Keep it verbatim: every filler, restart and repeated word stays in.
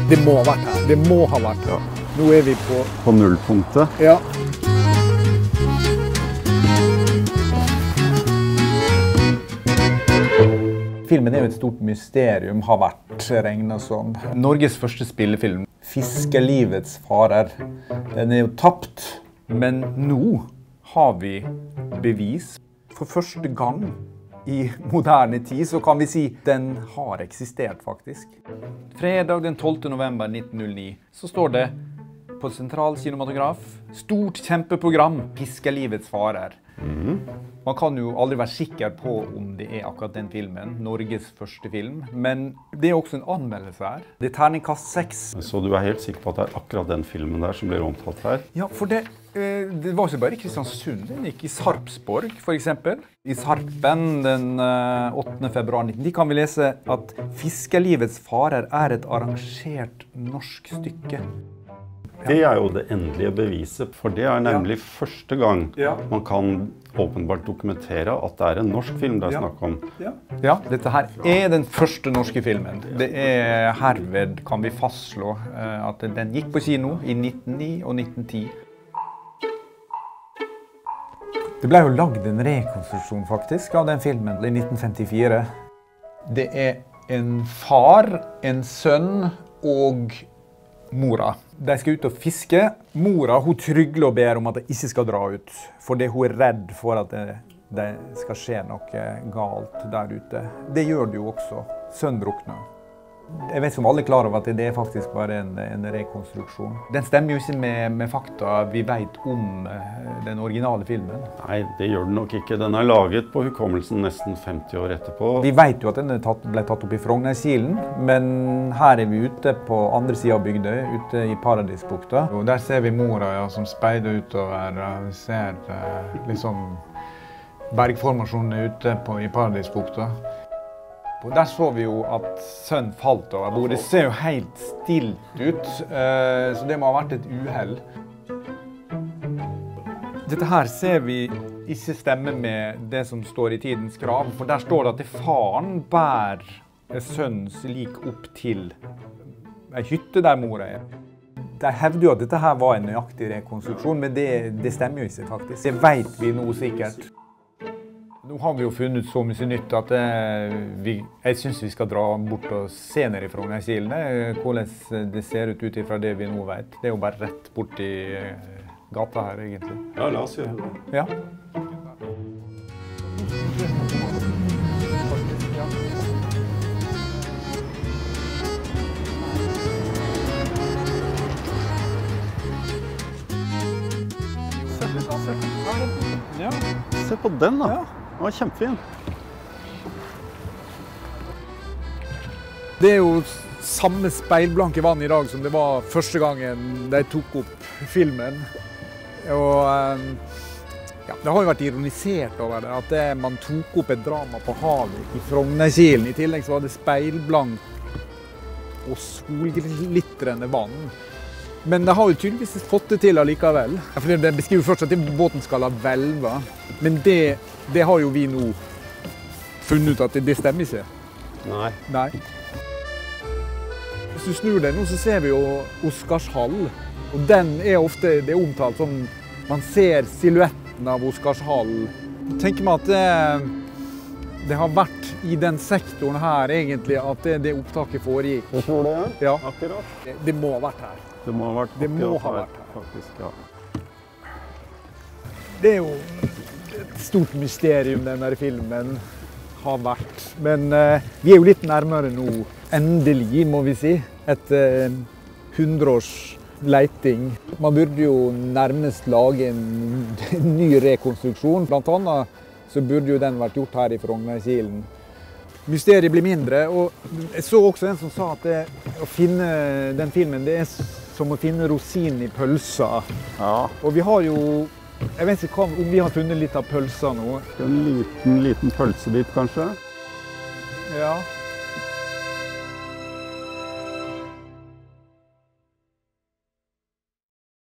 Det må ha vært her. Det må ha vært her. Ja. Nå er vi på... På nullpunktet. Ja. Filmen er jo et stort mysterium, har vært regnet som. Norges første spillefilm, Fiskelivets farer. Den er jo tapt, men nå har vi bevis. For første gang i moderne tid, så kan vi si den har eksistert faktisk. Fredag den tolvte november nitten null ni, så står det på Sentral Kinematograf, stort kjempeprogram, Fiskelivets farer. Mm. Man kan jo aldri være sikker på om det er akkurat den filmen, Norges første film, men det er også en anmeldelse her. Det er terningkast seks. Så du er helt sikker på at det er akkurat den filmen der som blir omtalt her? Ja, for det, det var ikke bare i Kristiansund, den gikk i Sarpsborg for eksempel. I Sarpen den åttende februar nitten ti kan vi lese at Fiskelivets farer er et arrangert norsk stykke. Det er jo det endelige beviset, for det er nemlig ja. første gang ja. man kan åpenbart dokumentere at det er en norsk film det er snakk om. Ja. ja, dette her er den første norske filmen. Det er herved, kan vi fastslå, at den gikk på kino i nitten ni og nitten ti. Det ble jo lagd en rekonstruksjon faktisk av den filmen i nitten femtifire. Det er en far, en sønn og mora. De skal ut og fiske. Mora, hun trygler og ber om at de ikke skal dra ut, fordi hun er redd for at det, det skal skje noe galt der ute. Det gjør det jo også. Sønnen drukner. Jeg vet som alle er klar over at det er faktisk bare en, en rekonstruksjon. Den stemmer jo ikke med, med fakta vi vet om den originale filmen. Nei, det gjør den nok ikke. Den er laget på hukommelsen nesten femti år etterpå. Vi vet jo at den tatt, ble tatt opp i Frognerkilen, men her er vi ute på andre siden av Bygdøy, ute i Paradisbukta. Og der ser vi mora ja, som speider utover. Vi ser liksom bergformasjonen ute på, i Paradisbukta. Og der så vi jo at sønnen falt over bordet. Det ser jo helt stilt ut, så det må ha vært et uhell. Dette her ser vi ikke stemme med det som står i tidens krav, for der står det at faren bærer sønnens lik opp til en hytte der mora er. De hevder jo at dette her var en nøyaktig rekonstruksjon, men det, det stemmer jo ikke faktisk. Det vet vi nå sikkert. Nå har vi jo funnet så mye nytt at eh, vi, jeg synes vi skal dra bort og se ned i Frognerkilen. Hvordan det ser ut ut fra det vi nå vet. Det er jo bare rett bort i eh, gata her egentlig. Ja, la oss gjøre det. Ja. Ja. Se på den da. Ja. Den var kjempefin. Det er jo samme speilblanke vann i dag som det var første gangen de tok opp filmen. Og ja, det har jo vært ironisert over det, at det, man tok opp et drama på havet i Frognerkilen. I tillegg så var det speilblank og solglittrende vann. Men det har jo tydeligvis fått det til allikevel. For det beskriver først at båten skal ha hvelva. Men det, det har jo vi nå funnet ut at det, det stemmer ikke. Nei. Nei. Hvis du snur deg nå, så ser vi jo Oscarshall. Og den er ofte det er omtalt som man ser silhuetten av Oscarshall. Tenker man at det, det har vært i den sektoren her egentlig at det, det opptaket foregikk. Jeg tror det, ja. Akkurat. Det, det må ha vært her. Det må ha vært, det må ha vært her. Faktisk, ja. Det er jo et stort mysterium denne filmen har vært. Men uh, vi er jo litt nærmere nå. Endelig, må vi si. Etter uh, hundreårs leiting. Man burde jo nærmest lage en, en ny rekonstruksjon. Blant annet så burde jo den vært gjort her i Frognerkilen. Mysteriet blir mindre, og jeg så også en som sa at det, å finne den filmen, det er som å finne rosin i pølsa. Ja. Og vi har jo, jeg vet ikke om vi har funnet litt av pølsa nå. En liten, liten pølsebit kanskje? Ja.